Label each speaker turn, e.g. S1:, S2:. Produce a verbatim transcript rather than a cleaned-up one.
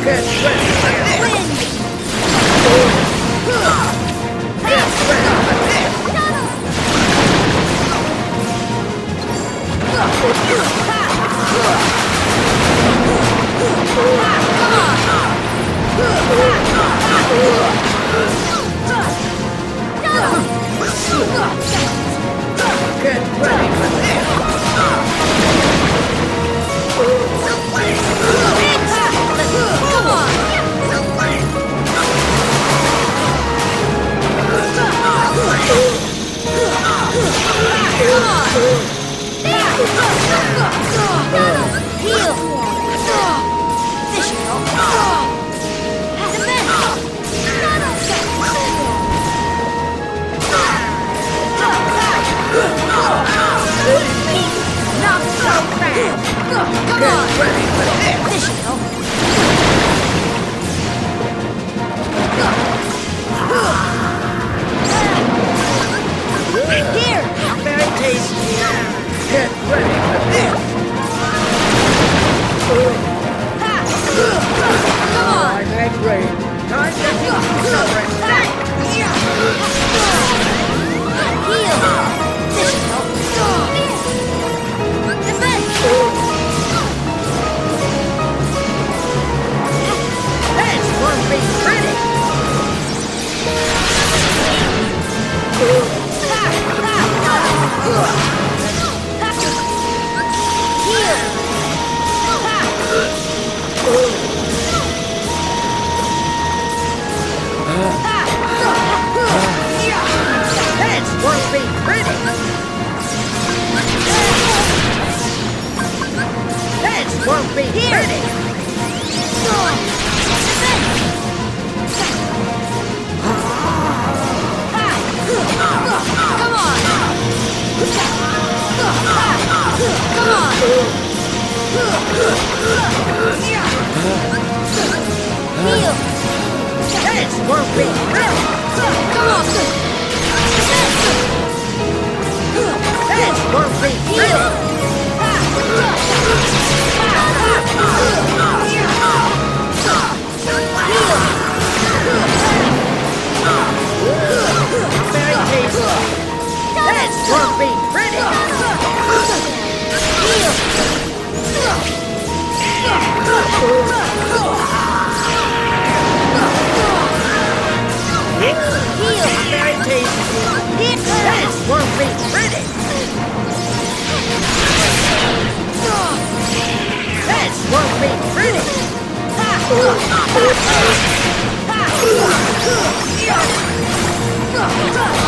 S1: Get ready for this!
S2: Win!
S1: Get ready for this! Get ready for this!
S2: Come on! Heal! This should help. Defend! Not so fast! Come
S1: Get
S2: on!
S1: ready for this!
S2: This should help. Here!
S1: Very tasty! Get ready for this!
S2: Come on!
S1: I'm angry! Time to do some respect!
S2: Heal! This should help. Defend!
S1: This won't be pretty! This won't be pretty! This won't be pretty!
S2: Come on! Come on! Heal!
S1: This won't be pretty!
S2: Come on!
S1: This won't be
S2: Heal!
S1: pretty! Very tasty! This won't be pretty! Very tasty! This won't be pretty! This won't be pretty!
S2: Come